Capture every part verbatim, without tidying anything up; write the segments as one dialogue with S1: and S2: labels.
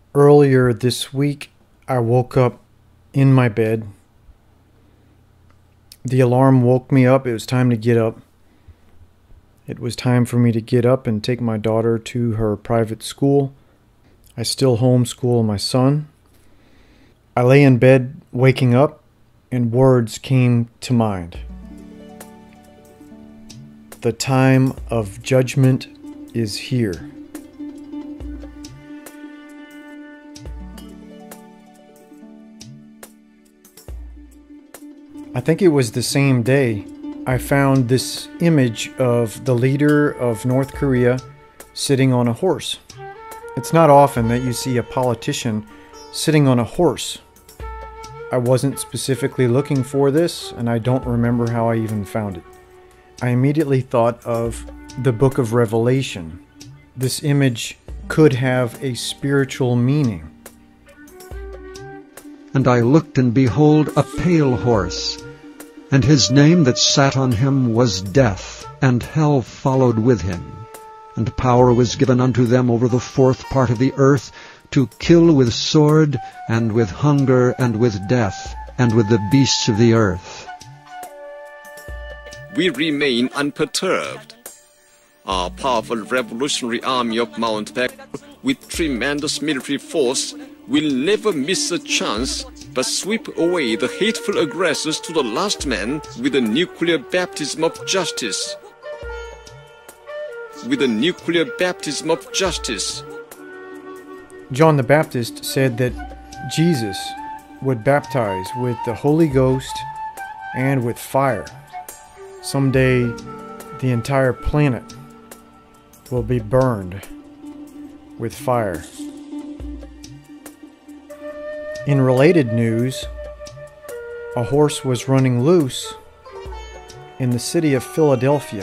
S1: Earlier this week, I woke up in my bed. The alarm woke me up. It was time to get up. It was time for me to get up and take my daughter to her private school. I still homeschool my son. I lay in bed waking up, and words came to mind. The time of judgment is here. I think it was the same day I found this image of the leader of North Korea sitting on a horse. It's not often that you see a politician sitting on a horse. I wasn't specifically looking for this, and I don't remember how I even found it. I immediately thought of the book of Revelation. This image could have a spiritual meaning.
S2: And I looked, and behold, a pale horse, and his name that sat on him was Death, and hell followed with him. And power was given unto them over the fourth part of the earth, to kill with sword, and with hunger, and with death, and with the beasts of the earth.
S3: We remain unperturbed. Our powerful revolutionary army of Mountbatten, with tremendous military force, will never miss a chance but sweep away the hateful aggressors to the last man with a nuclear baptism of justice. With a nuclear baptism of justice.
S1: John the Baptist said that Jesus would baptize with the Holy Ghost and with fire. Someday, the entire planet will be burned with fire. In related news, a horse was running loose in the city of Philadelphia.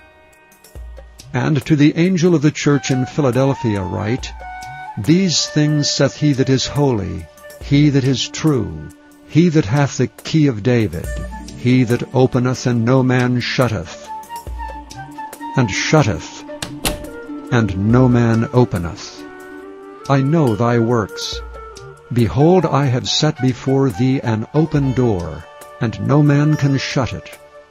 S2: And to the angel of the church in Philadelphia write, These things saith he that is holy, he that is true, he that hath the key of David, he that openeth and no man shutteth, and shutteth, and no man openeth. I know thy works. Behold, I have set before thee an open door, and no man can shut it.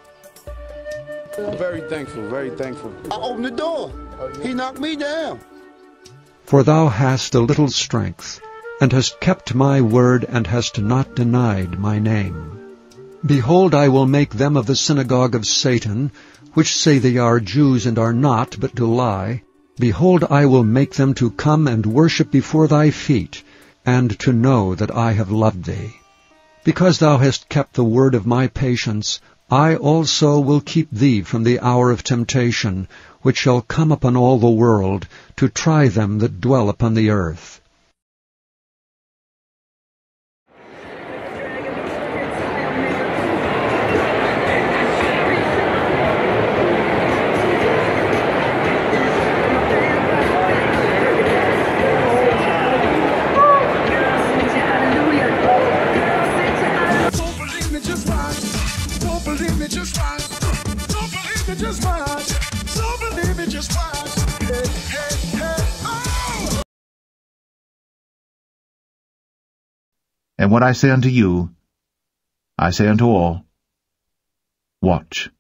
S4: Very thankful, very thankful. I opened the door. He knocked me down.
S2: For thou hast a little strength, and hast kept my word, and hast not denied my name. Behold, I will make them of the synagogue of Satan, which say they are Jews and are not, but do lie. Behold, I will make them to come and worship before thy feet, and to know that I have loved thee. Because thou hast kept the word of my patience, I also will keep thee from the hour of temptation, which shall come upon all the world, to try them that dwell upon the earth.
S5: And what I say unto you, I say unto all, watch.